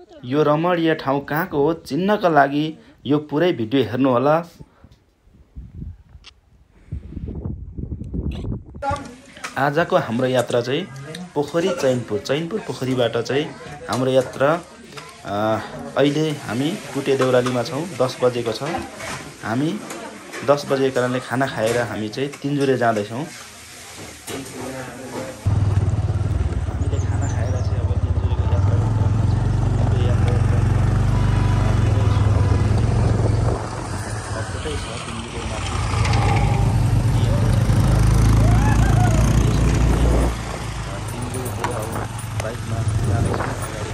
यो रमणीय ठाउँ कहाँको हो चिन्नका लागि यो पुरै भिडियो हेर्नुहोला। आजको हाम्रो यात्रा चाहिँ पोखरी चैनपुर पोखरीबाट चाहिँ हाम्रो यात्रा अहिले हामी कुटे देउरालीमा छौँ। 10 बजेको छ। हामी 10 बजेको कारणले खाना खाएर हामी चाहिँ तिनजुरे जाँदैछौँ। हामीले खाना खाएर चाहिँ अब तिनजुरेको यात्राको क्रममा छौँ। हाम्रो यात्राको क्रममा छ तिनजुरे माथि बाइकमा जाँदैछौँ।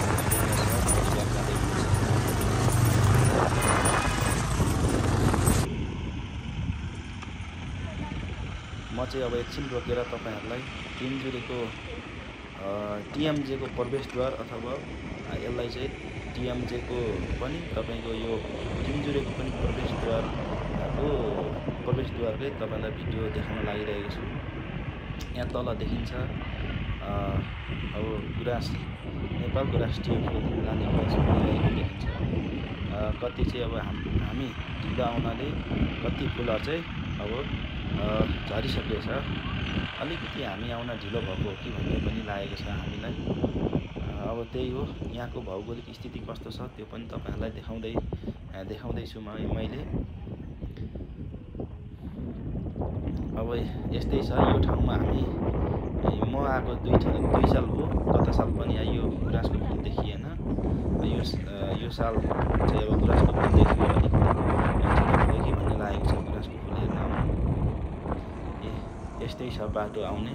म चाहिँ अब एकछिन रोकेर तपाईँहरूलाई तिनजुरेको टिएमजेको प्रवेशद्वार अथवा यसलाई चाहिँ टिएमजेको पनि तपाईँको यो तिनजुरेको पनि प्रवेशद्वारकै तपाईँलाई भिडियो देखाउन लागिरहेको छु। यहाँ तल देखिन्छ अब गुराँस नेपालको राष्ट्रिय फुल लाने गुराँस फुलिरहेको देखिन्छ। कति चाहिँ अब हामी ढिलो आउनाले कति फुलहरू चाहिँ अब झरिसकेको छ। अलिकति हामी आउन ढिलो भएको हो कि भन्ने पनि लागेको छ हामीलाई। अब त्यही हो, यहाँको भौगोलिक स्थिति कस्तो छ त्यो पनि तपाईँहरूलाई देखाउँदैछु मैले। अब यस्तै छ यो ठाउँमा म आएको 2 साल हो। गत साल पनि यो गुराँसको फुल देखिएन। यो साल चाहिँ अब गुराँसको फुल देखियो अलिकति कि भन्ने लागेको छ। गुराँसको फुल हेर्न यस्तै छ बाटो आउने।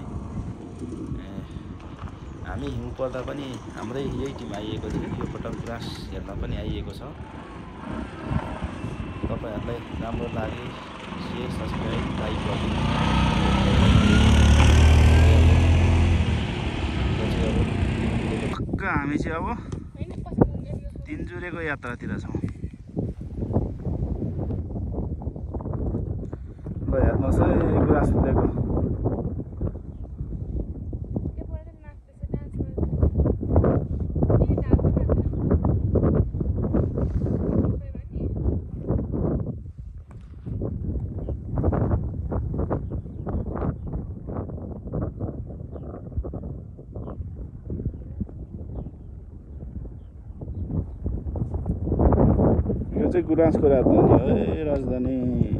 हामी हिउँ पर्दा पनि हाम्रै यही टिम आइएको थियो। यो पटक गुराँस हेर्न पनि आइएको छ। तपाईँहरूलाई राम्रो लागे शेयर सब्सक्राइब लाइक गरिदिनु। हामी चाहिँ अब तिनजुरेको यात्रातिर छौँ। ल हेर्नुहोस् है गुराँस फुलेको। यो चाहिँ गुराँसको राजधानी हो। राजधानी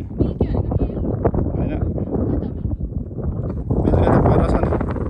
होइन मिल्के त पर छ नि।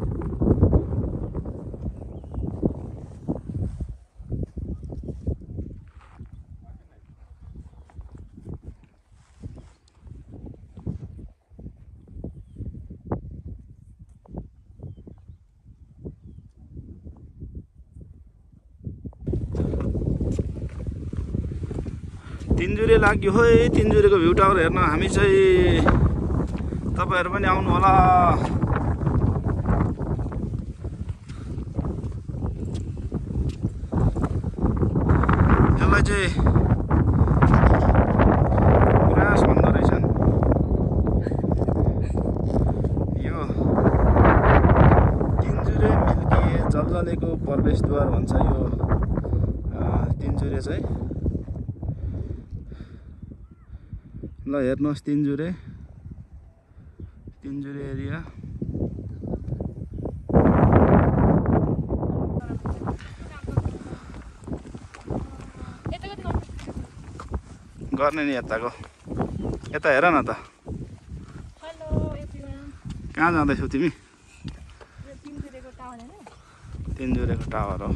तिनजुरे लाग्यो है। तिनजुरेको भ्यू टावर हेर्न हामी चाहिँ तपाईँहरू पनि आउनु होला। यसलाई चाहिँ गुराँस भन्दो रहेछन्। यो तिनजुरे मिल्की जलजलेको प्रवेशद्वार भन्छ यो तिनजुरे चाहिँ। ल हेर्नुहोस् तिनजुरे एरिया। गर्ने नि यताको यता हेर न त। कहाँ जाँदैछौ तिमी? तिनजुरेको टावर हो।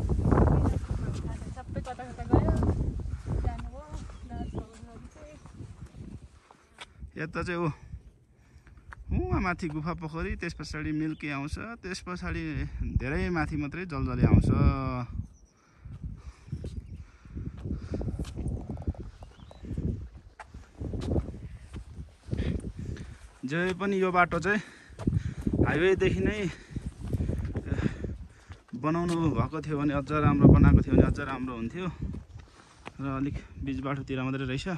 यता चाहिँ उहाँ माथि गुफा पोखरी, त्यस पछाडि मिल्की आउँछ, त्यस पछाडि धेरै माथि मात्रै जलजले आउँछ। जे पनि यो बाटो चाहिँ हाइवेदेखि नै बनाउनु भएको थियो भने अझ राम्रो, बनाएको थियो भने अझ राम्रो हुन्थ्यो र अलिक बिच बाटोतिर मात्रै रहेछ।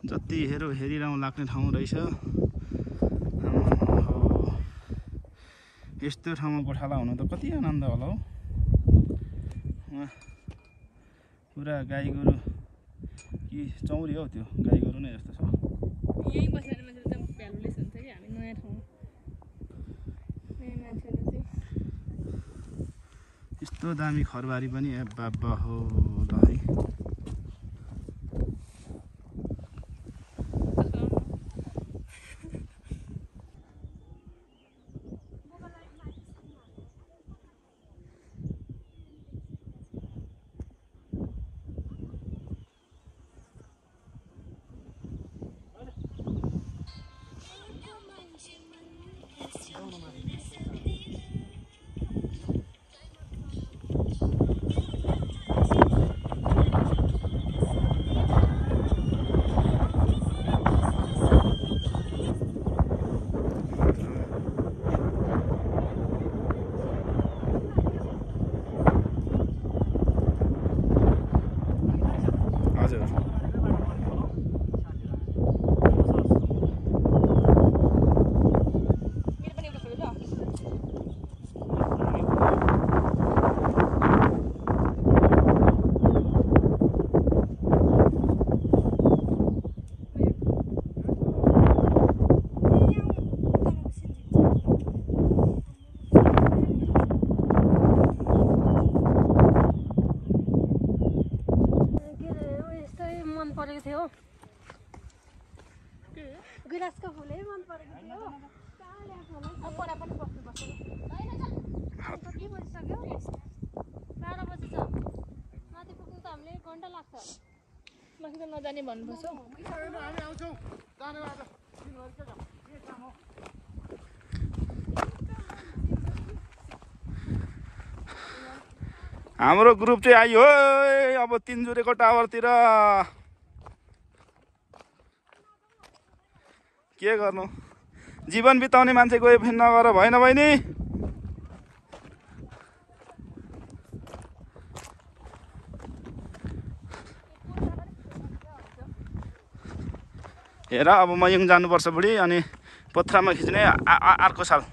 जति हेरिरहँ लाग्ने ठाउँ रहेछ। यस्तो ठाउँमा गोठाला हुनु त कति आनन्द होला हौ। पुरा गाई गोरु कि चौरी हौ, त्यो गाई गोरु नै जस्तो छ। यही बसेर मान्छे त भ्यालुलेस हुन्छ कि हामी नयाँ ठाउँ नयाँ मान्छेले चाहिँ। यस्तो दामी खरबारी पनि ए बाबा हो ल है। गुराँसको फुलै मन परेको थियो। अब पर पनि बस्नुपर्छ। के बजिसक्यो? 12 बजी छ। माथि पुग्नु त हामीले 1 घन्टा लाग्छ। माथि त नजाने भन्नुपर्छ। हाम्रो ग्रुप चाहिँ आयो अब तिनजुरेको टावरतिर। के गर्नु, जीवन बिताउने मान्छे गए फेरि नगर भएन बहिनी। हेर अब मयङ जानुपर्छ बुढी, अनि पोथ्रामा खिच्ने अर्को साल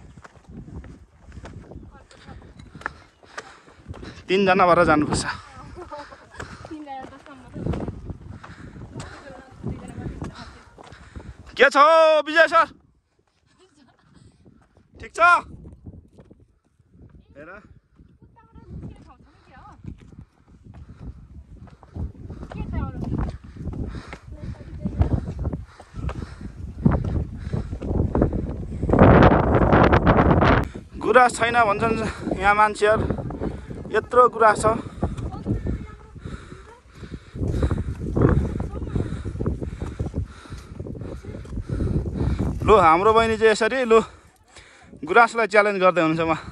3 जना भएर जानुपर्छ। के छ विजय सर, ठिक छ? हेर गुराँस छैन भन्छन् यहाँ मान्छेहरू, यत्रो गुराँस छ। लु हाम्रो बहिनी चाहिँ यसरी लु गुराँसलाई च्यालेन्ज गर्दै हुनुहुन्छ। म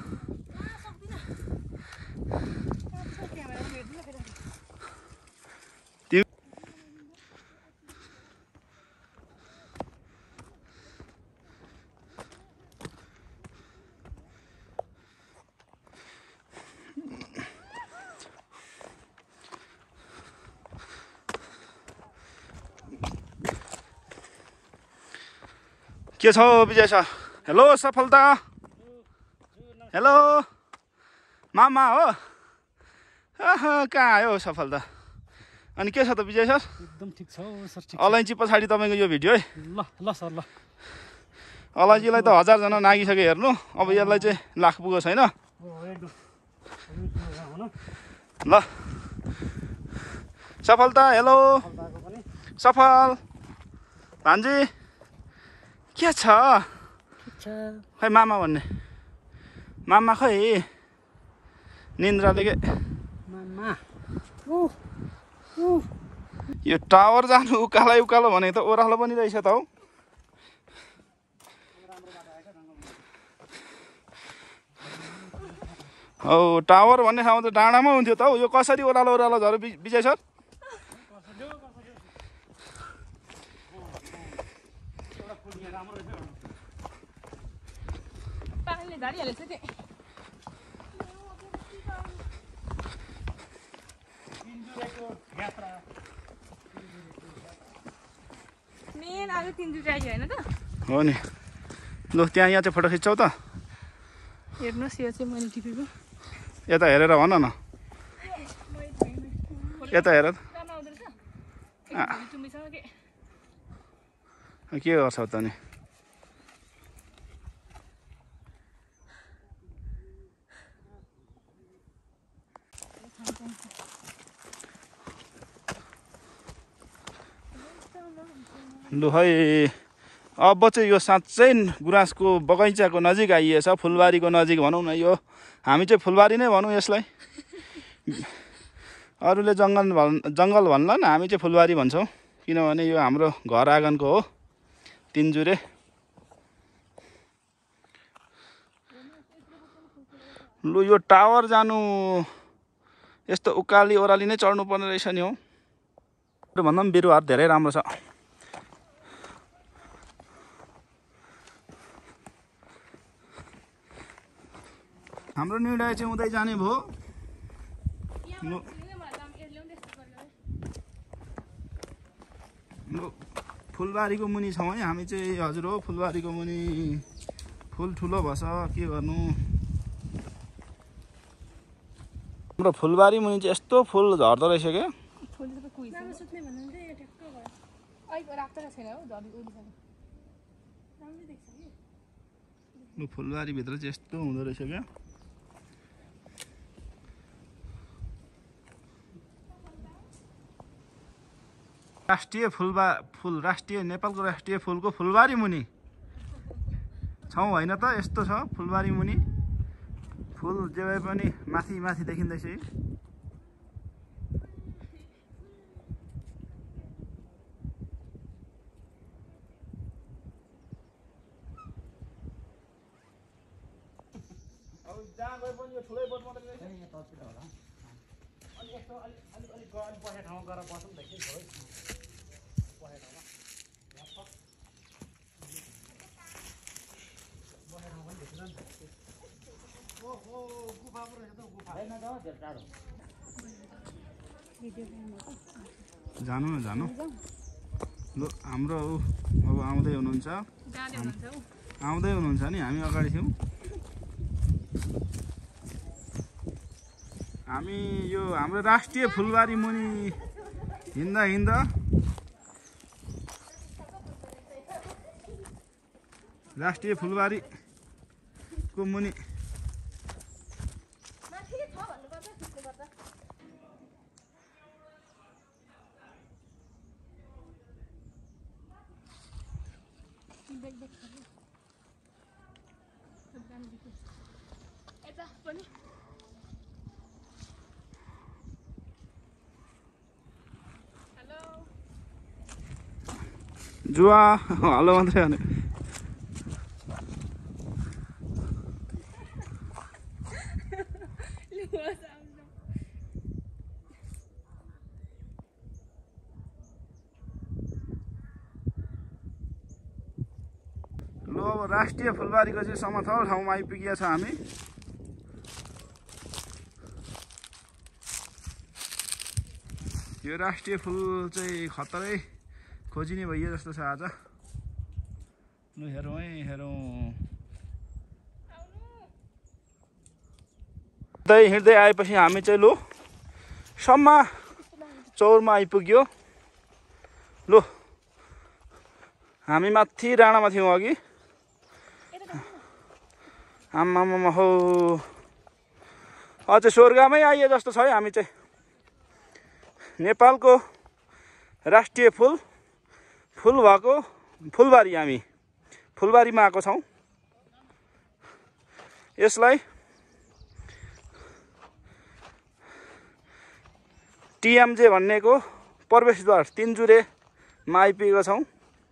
के छ Vijay sir? Hello Safalta, hello मामा हो। कहाँ आयो सफलता? अनि के छ त विजय सर? एकदम ठिक छ सर। ठिक अलैँची पछाडि तपाईँको यो भिडियो है। ल सर ल। अलैँचीलाई त 1000 जना नागिसक्यो हेर्नु। अब यसलाई चाहिँ लाख पुगो छैन। ल सफलता, हेलो सफल भान्जी, के छ? खै मामा भन्ने मामा खै निन्द्राले के मामा। यो टावर जानु उकालै उकालो भनेको त ओह्रालो पनि रहेछ त हौ। हौ टावर भन्ने ठाउँ त डाँडामा हुन्थ्यो त हौ। यो कसरी ओह्रालो ओह्रालो झऱ्यो विजय सर? मेन आलु 3 जुटा आयो हैन त हो नि लु त्यहाँ यहाँ चाहिँ फोटो खिच्छौ त हेर्नुस् यो चाहिँ मैले टिपेको यता हेरेर भन न यता हेर राम्रो आउँदैन छ चुम्बीसँग के गर्छौ त नि लु है अब चाहिँ यो साँच्चै गुराँसको बगैँचाको नजिक आइएछ फुलबारीको नजिक भनौँ न यो हामी चाहिँ फुलबारी नै भनौँ यसलाई अरूले जङ्गल भन्लान् हामी चाहिँ फुलबारी भन्छौँ किनभने यो हाम्रो घर आँगनको हो तिनजुरे लु यो टावर जानु यस्तो उकाली ओह्राली नै चढ्नु पर्ने रहेछ नि हो भन्दा पनि बिरुवाहरू धेरै राम्रो छ हाम्रो निर्णय चाहिँ उतै जाने भयो फुलबारीको मुनि छौँ है हामी चाहिँ हजुर हो फुलबारीको मुनि फुल ठुलो भएछ के गर्नु हाम्रो फुलबारी मुनि चाहिँ यस्तो फुल झर्दो रहेछ क्या फुलबारीभित्र चाहिँ यस्तो हुँदो रहेछ क्या राष्ट्रिय नेपालको राष्ट्रिय फुलको फुलबारी मुनि छौँ होइन त यस्तो छ फुलबारी मुनि फुल जे भए पनि माथि माथि देखिँदैछ जहाँ गए पनि यो ठुलै बोट मात्रै रहेछ नि तलतिर होला अनि यस्तो अलिक बसेको ठाउँमा गएर बसौँ न के भयो बसेको ठाउँमा बसेको ठाउँ पनि भेट्दैन नि त ओहो गुफा पो रहेछ त गुफा होइन त धेरै टाढो जानु न जानु लु हाम्रो अब आउँदै हुनुहुन्छ नि हामी अगाडि थियौँ हामी यो हाम्रो राष्ट्रिय फुलबारी मुनि हिँड्दा राष्ट्रिय फुलबारीको मुनि जुवा हलो मात्रै भने अब राष्ट्रिय फुलबारीको चाहिँ समथल ठाउँमा आइपुगेका छ हामी यो राष्ट्रिय फुल चाहिँ खतरै खोजिने भइयो जस्तो छ आज लु हेरौँ है हेरौँ हिँड्दै आएपछि हामी चाहिँ लु सम्मा चौरमा आइपुग्यो लु हामी माथि डाँडामा थियौँ अघि आम्मामा हो अझै स्वर्गमै आइए जस्तो छ है हामी चाहिँ नेपालको राष्ट्रिय फुल भएको फुलबारी हामी फुलबारीमा आएको छौँ यसलाई टिएमजे भन्नेको प्रवेशद्वार तिनजुरेमा आइपुगेका छौँ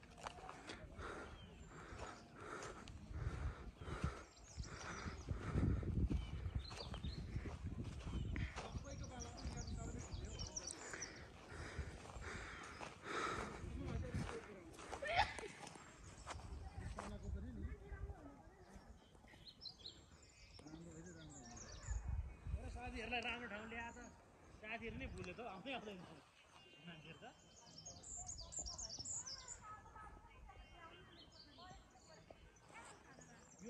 राम्रो ठाउँ ल्याएर साथीहरु नै भुले त आउँदै आउँदैन मान्छेहरु त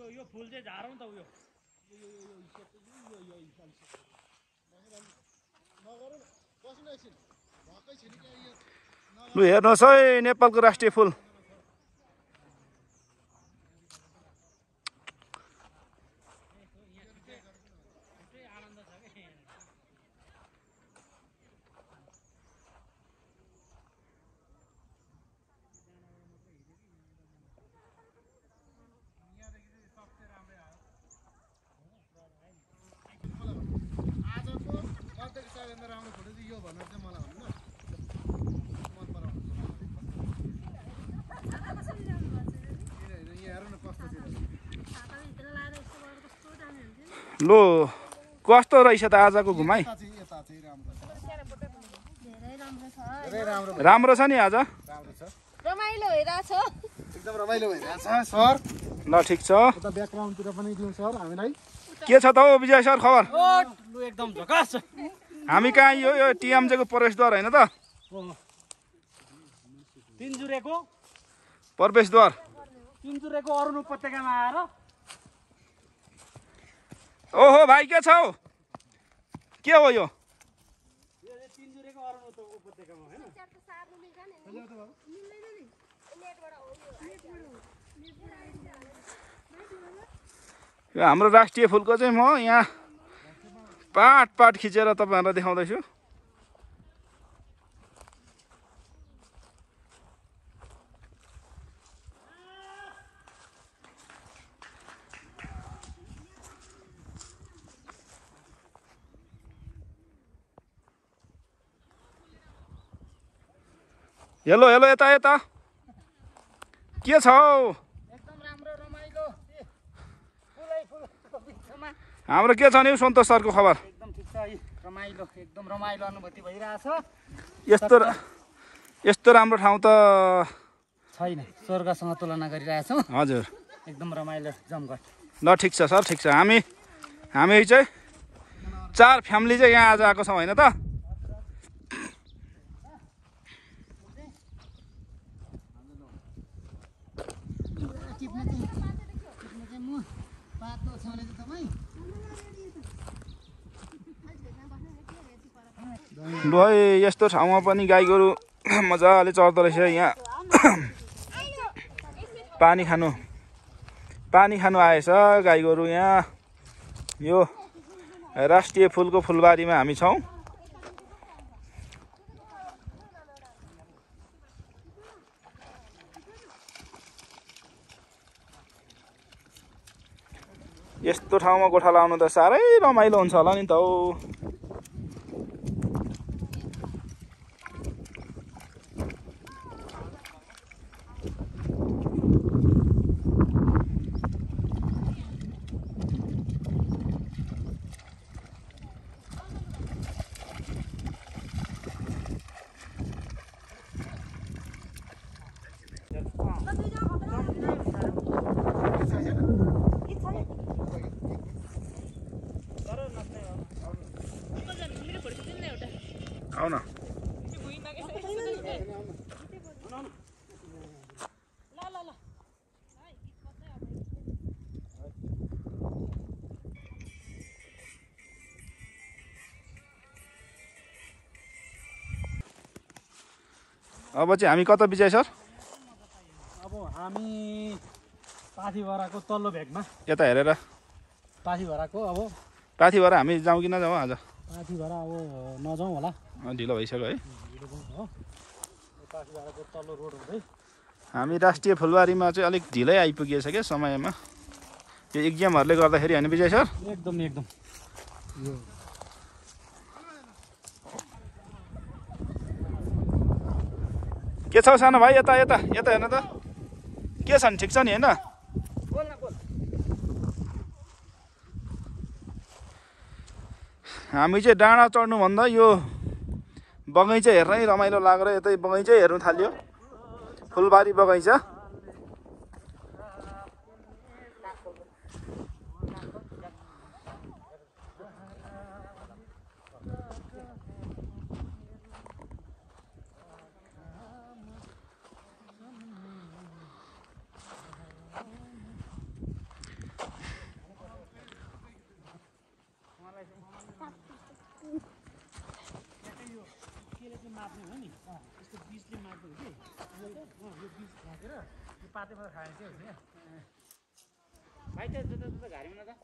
यो फुल चाहिँ झारौँ त उयो लु हेर्नुहोस् है नेपालको राष्ट्रिय फुल लो कस्तो रहेछ त आजको घुमाइ राम्रो छ नि आज रमाइलो भइरहेछ एकदम रमाइलो भइरहेछ सर ल ठिक छ उता ब्याकग्राउन्डतिर पनि दिउँ सर हामीलाई के छ त हौ विजय सर खबर लु एकदम झकास छ हामी कहाँ यो टिएमजेको प्रवेशद्वार होइन त तिनजुरेको प्रवेशद्वार अरुण उपत्यकामा आएर ओहो भाइ के छ हौ के हो यो तिनजुरेको अरुण उपत्यकामा हैन यो हाम्रो राष्ट्रिय फुलको चाहिँ म यहाँ पाट पाट खिचेर तपाईँहरूलाई देखाउँदैछु हेलो हेलो यता यता के छ हौ एकदम राम्रो रमाइलो हाम्रो के छ नि सन्तोष सरको खबर एकदम ठिक छ रमाइलो एकदम रमाइलो अनुभूति भइरहेछ यस्तो राम्रो ठाउँ त छैन स्वर्गसँग तुलना गरिरहेछौँ हजुर एकदम रमाइलो जमघट ल ठिक छ सर ठिक छ हामी चाहिँ 4 फ्यामिली चाहिँ यहाँ आज आएको छौँ होइन त लु है यस्तो ठाउँमा पनि गाई गोरु मजाले चर्दो रहेछ यहाँ पानी खानु आएछ गाई गोरु यहाँ यो राष्ट्रिय फुलको फुलबारीमा हामी छौँ यस्तो ठाउँमा गोठा लाउनु त साह्रै रमाइलो हुन्छ होला नि त हौ आऊ न अब चाहिँ हामी कता विजय सर अब हामी पाथिभराको तल्लो भेगमा यता हेरेर पाथिभराको अब पाथिभरा हामी जाउँ कि नजाउँ आज पाथिभरा अब नजाउँ होला ढिलो भइसक्यो है पाथिभराको तल्लो रोड हुँदै हामी राष्ट्रिय फुलबारीमा चाहिँ अलिक ढिलै आइपुगिएछ क्या समयमा यो एक्जामहरूले गर्दाखेरि होइन विजय सर एकदम के छ सानो भाइ यता हेर्न त के छ नि ठिक छ नि होइन हामी चाहिँ डाँडा चढ्नुभन्दा यो बगैँचा हेर्नै रमाइलो लागेर यतै बगैँचा हेर्नु थाल्यो फुलबारी बगैँचा पातेमा खाए चाहिँ हो नि भाइ त्यो जता घारीमा न त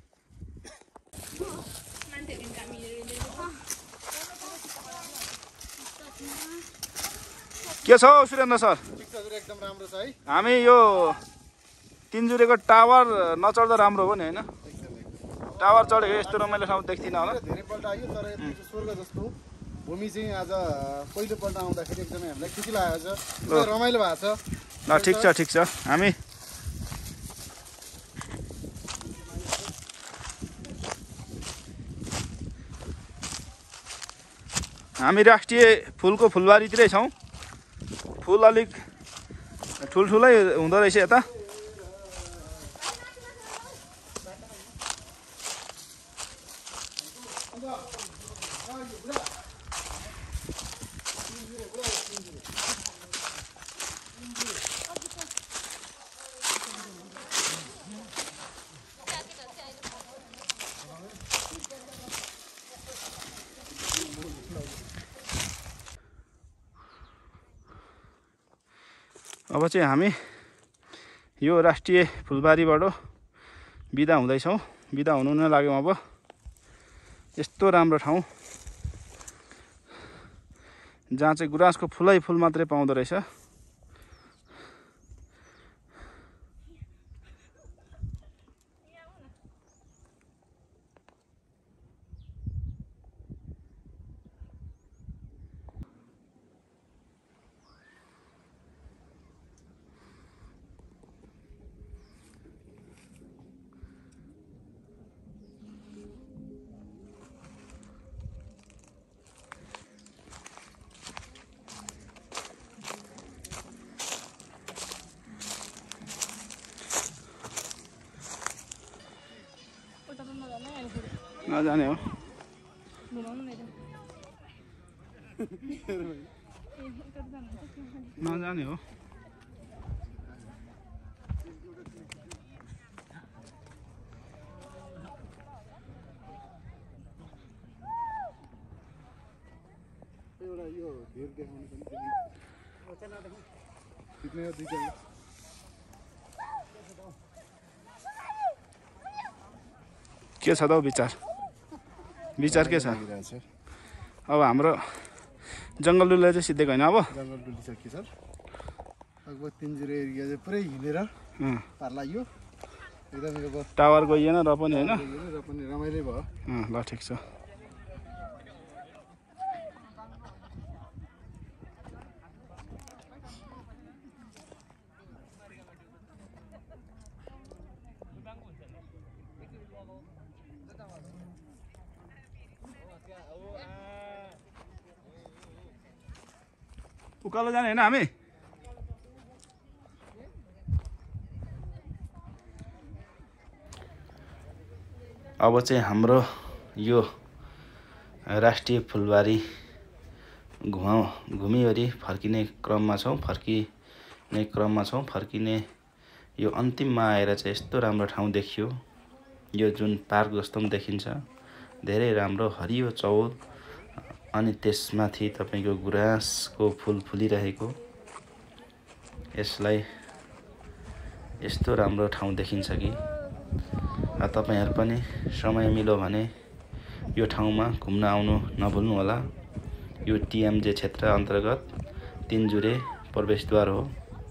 के छ हौ सुरेन्द्र सर? एकदम राम्रो छ है। हामी यो तिनजुरेको टावर नचढ्दा राम्रो हो नि होइन? टावर चढेको यस्तो रमाइलो ठाउँ देख्दिनँ होला। धेरैपल्ट आयो तर यस्तो स्वर्ग जस्तो भूमि चाहिँ आज पहिलोपल्ट आउँदाखेरि एकदमै हामीलाई खुसी लागेको छ, रमाइलो भएको छ। ल ठिक छ हामी राष्ट्रिय फुलको फुलबारीतिरै छौँ। फुल अलिक ठुल्ठुलै हुँदो रहेछ यता। अब चाहिँ हामी यो राष्ट्रिय फुलबारीबाट बिदा हुँदैछौँ। बिदा हुनु नै लाग्यौँ। अब यस्तो राम्रो ठाउँ जहाँ चाहिँ गुराँसको फुलै फुल मात्रै पाउँदो रहेछ। नजाने हो नजाने हो। एउटा यो धेर देखाउनु पनि के छ त विचार के छ? अब हाम्रो जङ्गल डुल्ला चाहिँ सिद्धेको होइन। अब जङ्गल डुलिसक्यो सर। लगभग तिनजुरे एरिया चाहिँ पुरै हिँडेर पार लाग्यो। एकदम अब टावर गइएन र पनि होइन, र पनि रमाइलो भयो। ल ठिक छ। उकालो जाने होइन हामी? अब चाहिँ हाम्रो यो राष्ट्रिय फुलबारी घुमिवरी फर्किने क्रममा छौँ। फर्किने यो अन्तिममा आएर चाहिँ यस्तो राम्रो ठाउँ देखियो। यो जुन पार्क जस्तो पनि देखिन्छ, धेरै राम्रो हरियो चौर, अनि त्यसमाथि तपाईको गुराँसको फुल फुलिरहेको। यसलाई यस्तो राम्रो ठाउँ देखिन्छ कि तपाईहरु पनि समय मिल्यो भने यो ठाउँमा घुम्न आउनु नभुल्नु होला। यो टिएमजे क्षेत्र अन्तर्गत तिनजुरे प्रवेशद्वार हो।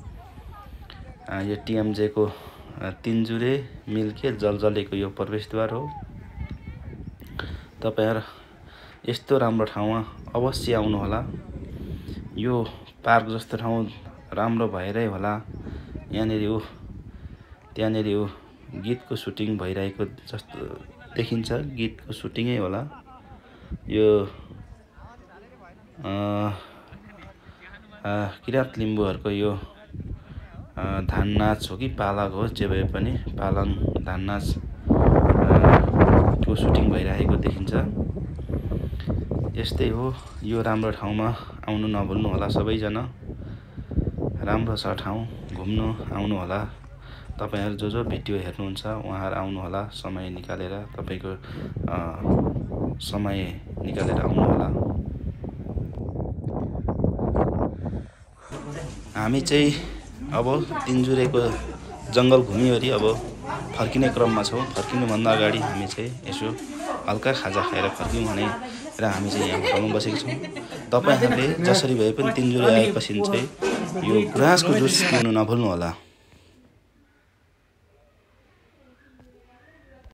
यो टिएमजे को तिनजुरे मिल्के जलजलेको यो प्रवेशद्वार हो। तपाईहरु यस्तो राम्रो ठाउँमा अवश्य आउनु होला। यो पार्क जस्तो ठाउँ राम्रो भएरै होला। त्यहाँनेरि यो गीतको सुटिङ भइरहेको जस्तो देखिन्छ। गीतको सुटिङै होला। यो किराँत लिम्बूहरुको यो धान नाच हो कि पालाग हो, जे भए पनि पालन धान नाच को सुटिङ भइरहेको देखिन्छ। यस्तै हो। यो राम्रो ठाउँमा आउनु नभुल्नु होला सबैजना। राम्रो छ ठाउँ, घुम्नु आउनु होला। तपाईहरु जो भिडियो हेर्नुहुन्छ उहाँहरु आउनु होला। समय निकालेर तपाईको समय निकालेर आउनु होला। हामी चाहिँ अब तिनजुरेको जङ्गल घुमिवरी अब फर्किने क्रममा छौँ। फर्किनुभन्दा अगाडि हामी चाहिँ यसो हल्का खाजा खाएर फर्क्यौँ भने र हामी चाहिँ यहाँ ठाउँमा बसेको छौँ। तपाईँहरूले जसरी भए पनि तिनजुरे आएपछि चाहिँ यो गुराँसको जुस पिउनु नभुल्नु होला।